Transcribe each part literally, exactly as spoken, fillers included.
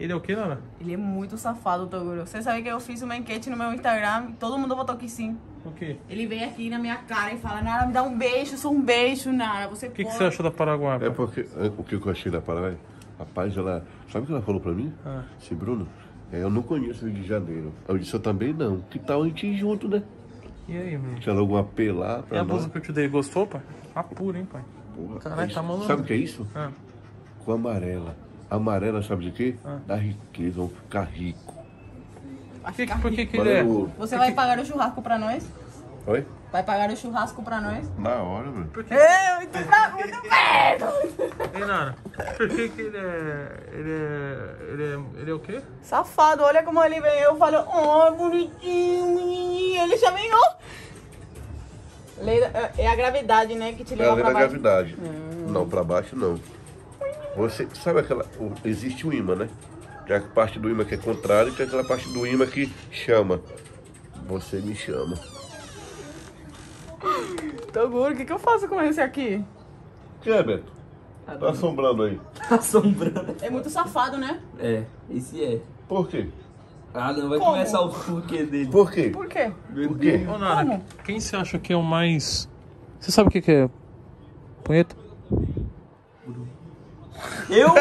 Ele é o que, Nara? Ele é muito safado, Toguro. Você sabe que eu fiz uma enquete no meu Instagram e todo mundo votou que sim. O quê? Ele vem aqui na minha cara e fala, Nara, me dá um beijo, sou um beijo, Nara. Você O que, que pode... você achou da Paraguai? É porque o que eu achei da Paraguai, rapaz, ela. Sabe o que ela falou pra mim? Ah. Esse Bruno, é, eu não conheço o Rio de Janeiro. Eu disse, eu também não. Que tal a gente ir junto, né? E aí, meu? Tinha algum apelo lá pra E a nós. blusa que eu te dei, gostou, pai? Ah, pura, hein, pai? Porra, Caralho, é tá isso. maluco. Sabe o que é isso? Ah. Com amarela. Amarela, sabe de quê? Ah. Da riqueza, vão ficar rico. Vai Que, ficar por que rico. que ele é? Valeu. Você vai pagar o churrasco pra nós? Oi? Vai pagar o churrasco pra nós? Na hora, mano. É, muito pra muito perto! Ei, Nara, por que que ele é... Ele é... Ele é... Ele é o quê? Safado, olha como ele vem. Eu falo, oh, bonitinho, menininho. Ele já vem, ó. Lei da- É a gravidade, né, que te É leva a lei pra da baixo. gravidade. Não, pra baixo não. Você sabe aquela. o- Existe o ímã, né? Tem a parte do ímã que é contrário e tem aquela parte do ímã que chama. Você me chama. Toguro, o que, que eu faço com esse aqui? O que é, Beto? Tá assombrando aí. Tá assombrando. É muito safado, né? É, esse é. Por quê? Ah, não vai Como? começar o porquê dele. Por quê? Por quê? Por quê? Ô, Nara, Como? quem você acha que é o mais... Você sabe o que que é? Punheta? Eu?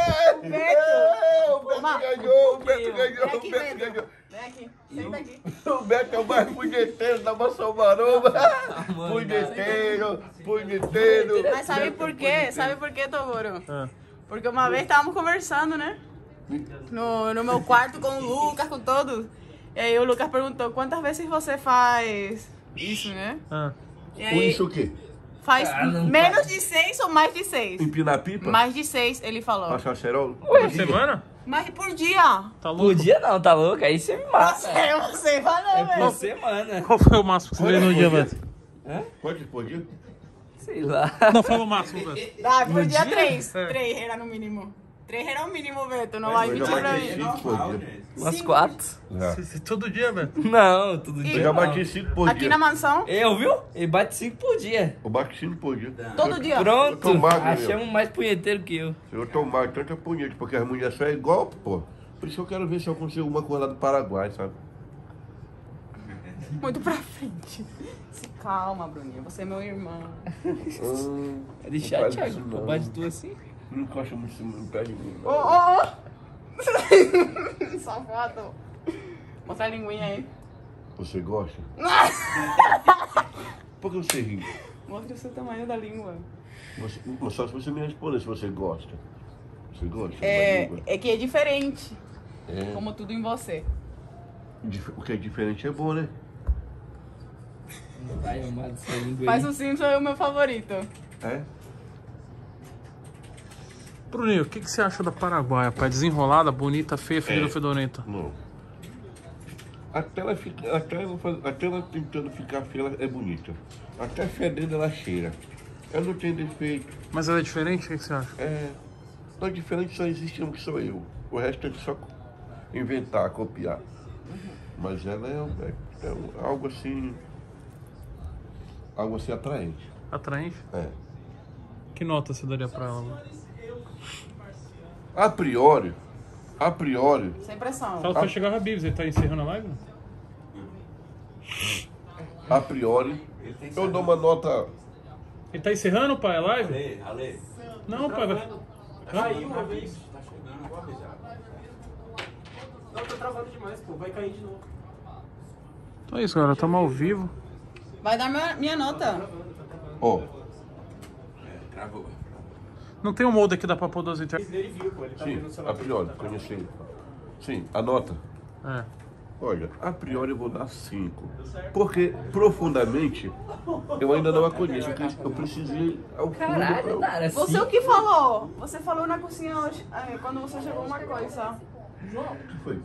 É, o Beto Toma. ganhou, o Beto eu? ganhou, Vem o aqui, Beto Beto. ganhou. Vem aqui, senta aqui. O Beto é o mais punheteiro da Maçã Maromba. mano, Punheteiro, punheteiro. Mas sabe por quê? Sabe por quê, Toguro? Ah. Porque uma vez estávamos conversando, né? No, no meu quarto com o Lucas, com todos. E aí o Lucas perguntou, quantas vezes você faz isso, né? Ah. E Com aí, isso o quê? faz Ah, não menos de seis ou mais de seis? Empinar pipa? Mais de seis, ele falou. Passar cerol? Por semana? Mais por dia. Tá louco? Podia não, tá louco? Aí você me mata. Você, você falou, É por velho. semana. Qual foi o máximo que você fez no dia, Beto? Pode, pode? Sei lá. Não, fala o máximo, Beto. Ah, por dia, dia? três. É. Três era no mínimo. Três era o mínimo, Beto. Não vai Eu já mentir pra bati mim. cinco por dia. Umas Cinco. quatro. Já. Você- você- Todo dia, Beto? Não, todo E- dia. Eu já não. bati cinco por Aqui dia. na mansão, Eu, viu? Ele bate cinco por dia. Eu bati cinco por dia. todo dia. Eu Pronto. tô magro, Achamos mais punheteiro que eu. Eu tô mais tanta punheta, porque as mulheres só é igual, pô. Por isso eu quero ver se eu consigo uma coisa lá do Paraguai, sabe? Muito pra frente. Se calma, Bruninho. Você é meu irmão. Hum, É deixar, não faz Thiago. isso Pô, não. bate tu assim. Não encosta muito no pé de mim. Ô, não. ô, ô. Safado. Mostra a linguinha aí. Você gosta? Por que você ri? Mostra o seu tamanho da língua. Você, só se você me responder se você gosta. Você gosta? da É, língua? é que é diferente. É. Como tudo em você. Dif- O que é diferente é bom, né? Vai, amado, essa língua Mas aí. o Simpson é o meu favorito. É? Bruninho, o que, que você acha da Paraguaia, pai? Desenrolada, bonita, feia, fedida, É. fedorenta? Não. Até ela, fica, até, ela, faz- até ela tentando ficar feia, ela é bonita. Até fedendo ela cheira. Ela não tem defeito. Mas ela é diferente? O que, que você acha? É. Não, diferente só existe um que sou eu. O resto é só inventar, copiar. Mas ela é, um- é, é um- algo assim. Algo assim atraente. Atraente? É. Que nota você daria pra ela? mano? A priori, a priori, Sem pressão. Fala pra chegar o Habibs, ele tá encerrando a live? Não? a priori, eu dou uma nota. Ele tá encerrando, pai, a live? Ale, Ale. Não, pai, vai... Caiu uma vez. Tá chegando agora já. Não, tá travando demais, pô. Vai cair de novo. Então é isso, galera, estamos ao vivo. Vai dar minha, minha nota. Ó, É, travou. Não tem um molde aqui da Papo doze Inter... Ele viu, pô. Ele tá vendo o sim, celular. a priori, conheci. Sim, a nota. É. Olha, a priori eu vou dar cinco. Porque profundamente eu ainda não a conheço. Eu pre- Eu precisei ao fundo. Caralho, pra- cara. Você o que falou? Você falou na cozinha hoje, é, quando você chegou uma coisa. O que foi?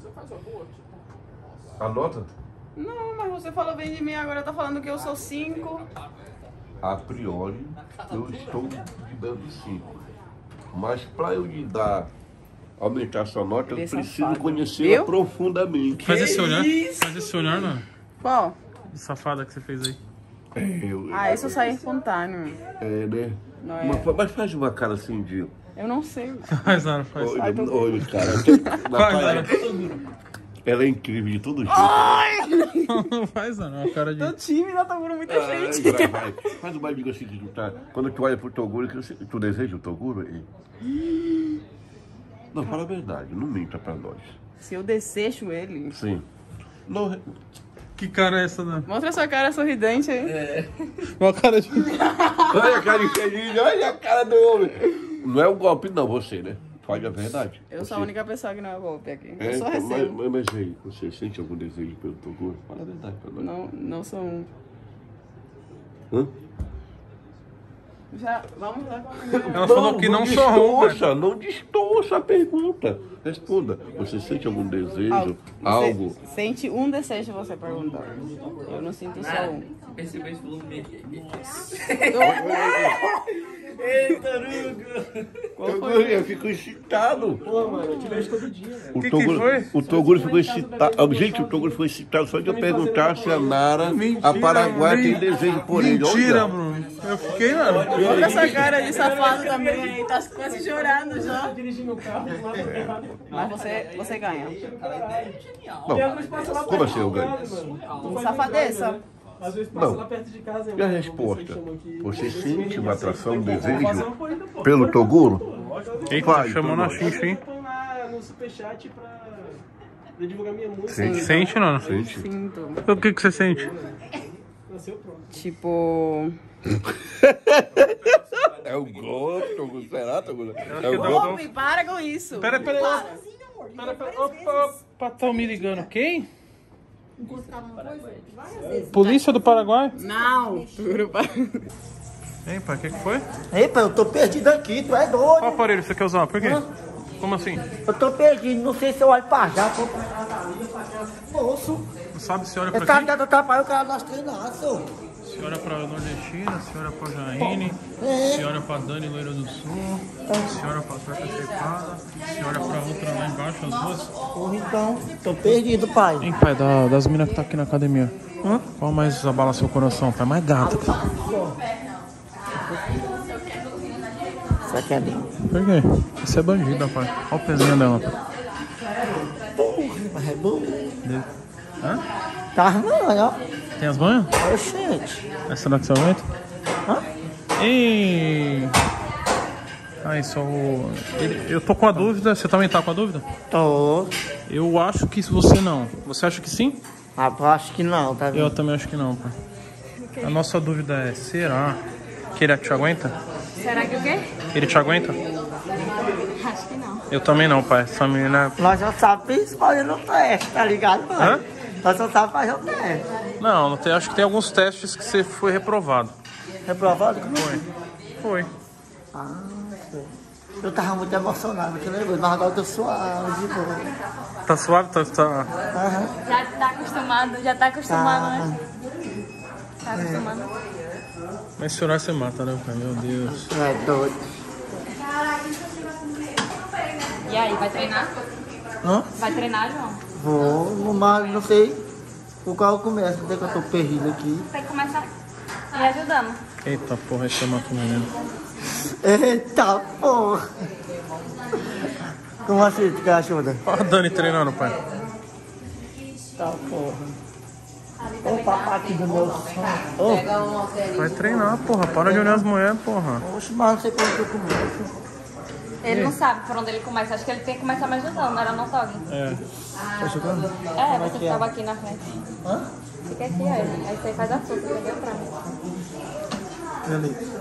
A nota? Não, mas você falou bem de mim, agora tá falando que eu sou cinco. A priori eu estou te dando cinco. Mas para eu lhe dar, aumentar sua nota, eu Ele é preciso safado. conhecê-la Viu? profundamente. Faz esse olhar. isso? Faz esse olhar, mano. Qual? De safada que você fez aí. É, eu- Ah, isso sai espontâneo. É, né? Não é? Uma- mas faz uma cara assim de. Eu não sei. Faz, Nara, faz. Olha, olha, cara. Na Faz, praia, Nara. ela é incrível de todo jeito. Não faz, Nara. Uma cara de... Tô tímida, tô vendo muita Ai, gente. vai, vai. Faz uma dica assim que tu tá. Quando tu olha pro Toguro, que você- tu deseja o Toguro? E... Não, fala a verdade, não minta pra nós. Se eu desejo ele... Sim. Não, Que cara é essa, Nara? Mostra sua cara sorridente aí. Uma cara de... olha a cara infeliz, olha a cara do homem. Não é um golpe não, você, né? Fale a verdade. Eu Você- sou a única pessoa que não é golpe aqui. É, Eu só então, mas, recebo. mas, mas aí, você sente algum desejo pelo Toguro? Fala a verdade pra nós. Não, não sou um... Hã? Já, vamos lá. Ela falou que não sou um, velho. distorça, não distorça a pergunta. Responda. Você sente algum desejo? Algo? Você sente um desejo, você perguntou. Eu não sinto só um. Percebeu esse volume? Eita, Rugo! Toguro, eu fico excitado. Pô, mano, eu te vejo todo dia, velho. O Que que Toguro, foi? o Toguro ficou excitado. Gente, o Toguro ficou excitado só de eu perguntar se a Nara, Mentira, a Paraguai, men- tem desejo por ele. Mentira, Olha. Bruno. Eu fiquei, mano. Olha essa cara de safado também aí. Tá quase chorando já. Dirigindo o carro, lá pro errado. Mas você, você ganha. Não, como assim eu ganho? Um safadeza. Às vezes passa Não. lá perto de casa. E a resposta? Você sente uma atração, um desejo pelo Toguro? Eita, Vai, chamou então na vai. xincha, hein? Põe lá no superchat pra, pra divulgar minha música. Sente. Sente, Nana? Sente. Sinto. O que que você sente? Nasceu pronto. Tipo... É o golpe, Toguro. Será, Toguro? É que o dá golpe. Golpe, para com isso. Pera, pera, pera. Pera, pera. Opa, opa, tão me ligando. Quem? Polícia do Paraguai? Não. Juro, para. Hein, pai, o que que foi? Epa, eu tô perdido aqui, tu é doido. Qual aparelho você quer usar? Por quê? Como assim? Eu tô perdido, não sei se eu olho pra já. Tô... Moço, Não sabe se olha esse pra cara quem? tenta atrapalhar o cara nós treinar, senhor. Se olha pra Nordestina, se olha pra Jaine, É. se olha pra Dani Loira do Sul, se olha pra Torta Trepada, se olha pra outra lá embaixo, as duas. Porra, então, tô perdido, pai. Hein, pai, da- das minas que tá aqui na academia. Qual mais abala seu coração, pai? Mais gata. Isso aqui é lindo. Por quê? Você é bandida, pai. Olha o pezinho dela. Porra, mas é bom. Hã? Tá armando, ó. Tem as banhas? Oxente. Essa será que você aguenta? Hã? E... Aí, só o... ele- Eu tô com a dúvida, você também tá com a dúvida? Tô. Eu acho que você não. Você acha que sim? Ah, eu acho que não, tá Eu vendo? também acho que não, pai. A nossa dúvida é, será que ele te aguenta? Será que o quê? Ele te aguenta? Acho que não. Eu também não, pai. Essa menina... Nós só sabemos fazer o teste, tá ligado, pai? Hã? Nós só sabemos fazer o teste. Não, não tem, acho que tem alguns testes que você foi reprovado. Reprovado? Como Foi. Foi. Ah, sei. Eu tava muito emocionado, muito nervoso, mas agora eu tô suave, de boa. Tá suave? Tá... tá... Aham. Já tá acostumado, já tá acostumado, Tá. né? Tá acostumado. Mas chorar você mata, né, pai? Meu Deus. Tu é doido. E aí, vai treinar? Hã? Vai treinar, João? Vou, mas não sei por qual eu começo, não sei que eu tô perdido aqui. Tem que começar me ajudando. Eita porra, esse é mato menino. Eita porra! Como assim, tu quer ajuda? Olha a Dani treinando, pai. Eita porra. Ô papai aqui do meu sonho. Vai treinar, porra. Para de olhar as mulheres, porra. Ô, oxe, mas não sei como que eu começo. Ele não sabe por onde ele começa. Acho que ele tem que começar me ajudando, era não toque. É. Tá chegando? É, você ficava aqui na frente. Hã? Fica aqui, aí. Aí você faz a força, entendeu? Pra mim. Beleza.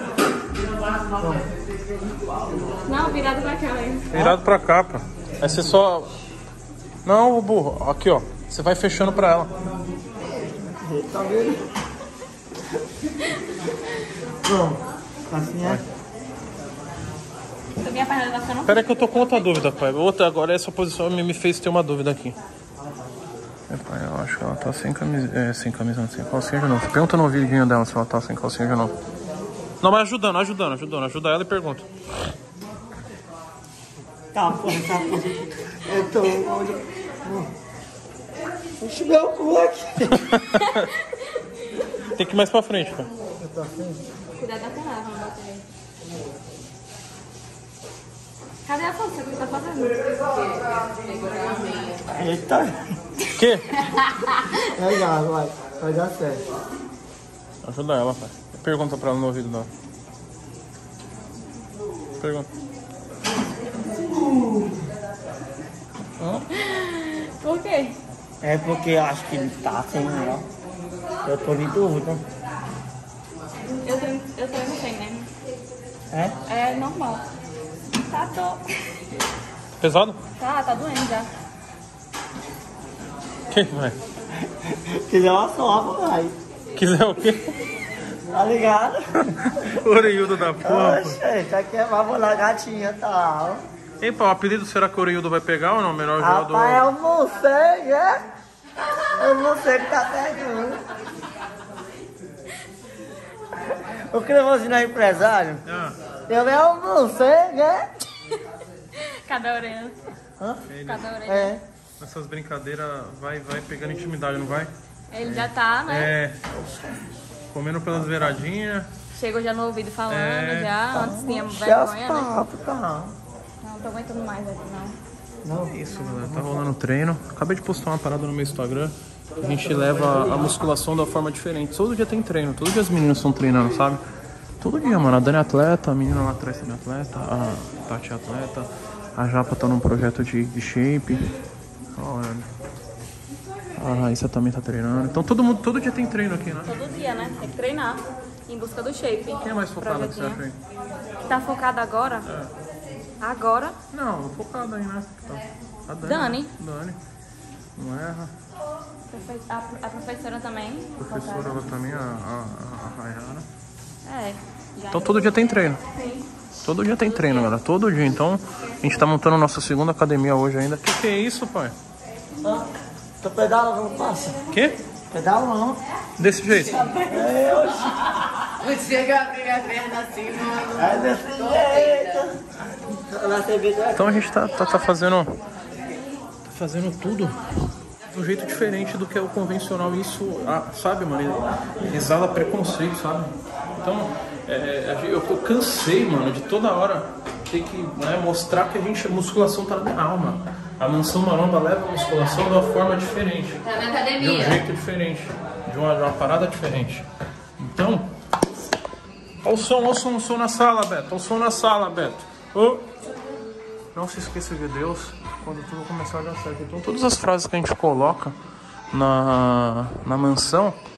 Não, virado pra cá, aí. Virado pra cá, pô. Aí você só... Não, burro. Aqui, ó. Você vai fechando pra ela. Tá vendo? Pronto. Assim é? Subir a perna da cama. Pera aí que eu tô com outra dúvida, pai. Outra, agora essa posição me me fez ter uma dúvida aqui. É, pai, eu acho que ela tá sem camisa... É, sem camisa, não, sem calcinha de novo. Pergunta no vidinho dela se ela tá sem calcinha de novo. Não, mas ajudando, ajudando, ajudando. Ajuda ela e pergunta. Tá, porra, tá, porra. Eu tô... Oxe, meu cu aqui. Tem que ir mais pra frente, pai. Cuidado da canela, vamos bater. Cadê a força que você tá fazendo? Eita. Que? Legal, vai. Vai dar certo. Ajuda ela, pai. Pergunta pra ela no ouvido dela. Pergunta. Por quê? É porque eu acho que ele tá sem melhor. Eu tô em dúvida. Eu tenho, eu tenho, não sei, né? É? É normal. Tá, tô. Pesado? Tá, tá doendo já. Que vai? Quiser uma sova, vai. Quiser o quê? Tá ligado? Orelhudo da porra. Oxe, isso aqui é uma na gatinha e tal. Ei, pá, o apelido será que o Orelhudo vai pegar ou não? Melhor jogador. Rapaz, é o morcego, é? É o morcego que tá pegando. O cremosinho é empresário? Ah, Eu é o morcego, é? Cada orelha. Hã? Cada orelha. É. essas brincadeiras vai, vai pegando intimidade, não vai? Ele já tá, né? É. Comendo pelas beiradinhas. Chegou já no ouvido falando, É. já. Antes tinha Oxe, vergonha, né? papo, tá. Não tô aguentando mais aqui, não. Não. Isso, galera. Tá rolando treino. Acabei de postar uma parada no meu Instagram. A gente leva a musculação da forma diferente. Todo dia tem treino. Todo dia as meninas estão treinando, sabe? Todo dia, mano. A Dani é atleta, a menina lá atrás também é atleta, a Tati é atleta, a Japa tá num projeto de, de shape. Olha. A Raíssa também tá treinando. Então todo mundo, todo dia tem treino aqui, né? Todo dia, né? Tem que treinar. Em busca do shape. Quem é mais focado que você acha aí? Que tá focado agora? É. Agora? Não, focado aí, né? A Dani. Dani. Dani. Não erra. A, a professora também. A professora ela também, a, a, a Rayara. É. Já Então todo dia tem treino. Sim. Todo dia tem treino, galera. Todo dia. Então a gente tá montando nossa segunda academia hoje ainda. Que que é isso, pai? Ah, tô pedalando, não passa. Que? Pedalando. Desse jeito? Não chega a abrir a perna assim, mano. É desse jeito. Na T V do Então a gente tá, tá, tá fazendo. Tá fazendo tudo de um jeito diferente do que é o convencional. Isso, ah, sabe, mano? Exala preconceito, sabe? Então, é, eu, eu cansei, mano, de toda hora ter que, né, mostrar que a gente, a musculação tá na alma. A Mansão Maromba leva a musculação de uma forma diferente. Tá na De um academia. jeito diferente. De uma, de uma parada diferente. Então. Olha o som, olha o som, o som na sala, Beto. Olha o som na sala, Beto. Oh. Não se esqueça de Deus quando tudo começar a dar certo. Então todas as frases que a gente coloca na, na mansão